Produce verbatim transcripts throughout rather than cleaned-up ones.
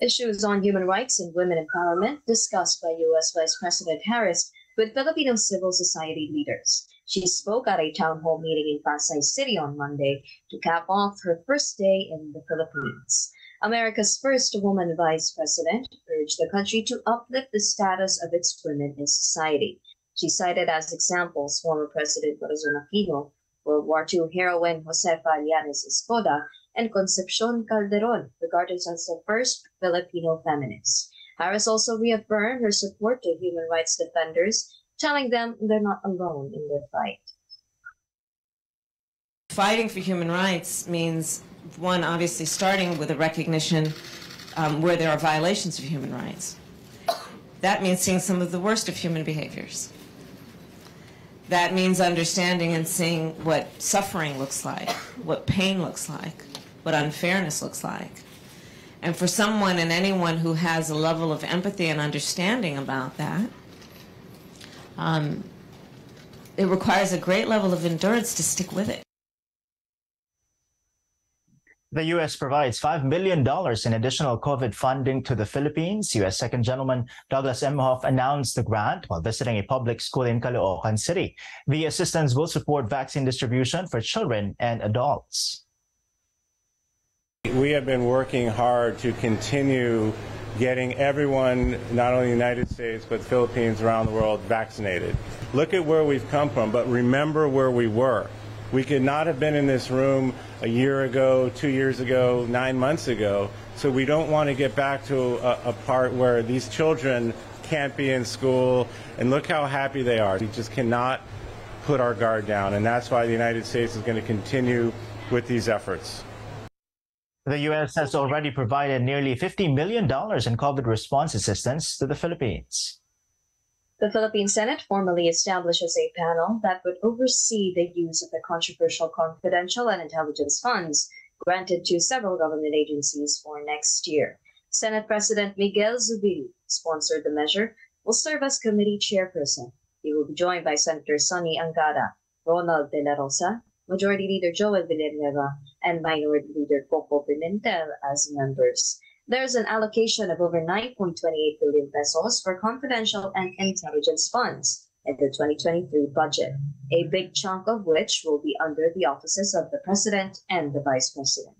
Issues on human rights and women empowerment discussed by U S Vice President Harris with Filipino civil society leaders. She spoke at a town hall meeting in Pasay City on Monday to cap off her first day in the Philippines. America's first woman vice president urged the country to uplift the status of its women in society. She cited as examples former President Corazon Aquino, World War Two heroine Josefa Llanes Escoda, and Concepcion Calderon, regarded as the first Filipino feminist. Harris also reaffirmed her support to human rights defenders, telling them they're not alone in their fight. Fighting for human rights means, one, obviously starting with a recognition um, where there are violations of human rights. That means seeing some of the worst of human behaviors. That means understanding and seeing what suffering looks like, what pain looks like, what unfairness looks like. And for someone and anyone who has a level of empathy and understanding about that, um, it requires a great level of endurance to stick with it. The U S provides five million dollars in additional COVID funding to the Philippines. U S Second Gentleman Douglas Emhoff announced the grant while visiting a public school in Caloocan City. The assistance will support vaccine distribution for children and adults. We have been working hard to continue getting everyone, not only in the United States, but Philippines around the world, vaccinated. Look at where we've come from, but remember where we were. We could not have been in this room a year ago, two years ago, nine months ago. So we don't want to get back to a, a part where these children can't be in school. And look how happy they are. We just cannot put our guard down. And that's why the United States is going to continue with these efforts. The U S has already provided nearly fifty million dollars in COVID response assistance to the Philippines. The Philippine Senate formally establishes a panel that would oversee the use of the controversial confidential and intelligence funds granted to several government agencies for next year. Senate President Miguel Zubiri, sponsored the measure, will serve as committee chairperson. He will be joined by Senator Sonny Angara, Ronald De La Rosa, Majority Leader Joel Villanueva, and Minority Leader Coco Pimentel as members. There's an allocation of over nine point two eight billion pesos for confidential and intelligence funds in the twenty twenty-three budget, a big chunk of which will be under the offices of the President and the Vice President.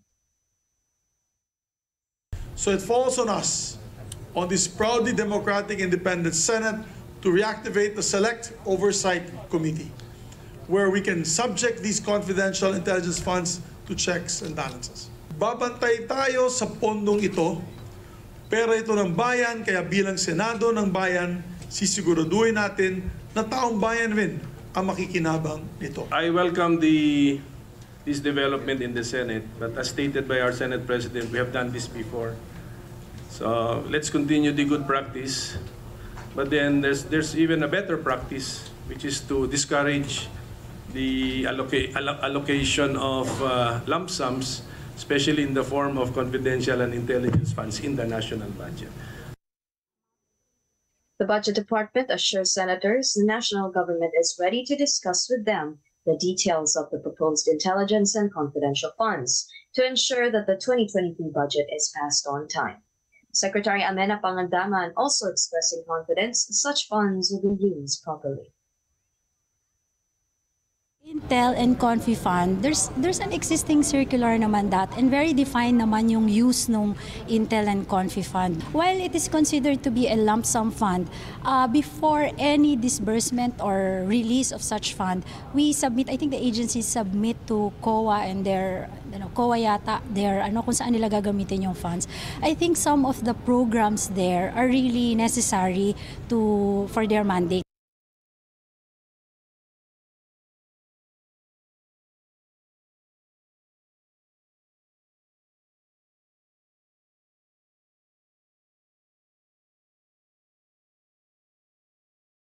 So it falls on us, on this proudly democratic independent Senate, to reactivate the Select Oversight Committee, where we can subject these confidential intelligence funds to checks and balances. Babantay tayo sa pondong ito, pera ito ng bayan, kaya bilang Senado ng bayan, sisiguraduhin natin na taong bayan rin ang makikinabang nito. I welcome the this development in the Senate, but as stated by our Senate President, we have done this before. So let's continue the good practice, but then there's there's even a better practice, which is to discourage the alloca allocation of uh, lump sums, especially in the form of confidential and intelligence funds in the national budget. The Budget Department assures senators the national government is ready to discuss with them the details of the proposed intelligence and confidential funds to ensure that the twenty twenty-three budget is passed on time. Secretary Amena Pangandaman also expressing confidence such funds will be used properly. Intel and Confi Fund, there's there's an existing circular naman that and very defined naman yung use ng Intel and Confi Fund. While it is considered to be a lump sum fund, uh, before any disbursement or release of such fund, we submit, I think the agencies submit to C O A and their, you know, C O A yata, their, ano, kung saan nila gagamitin yung funds. I think some of the programs there are really necessary to for their mandate.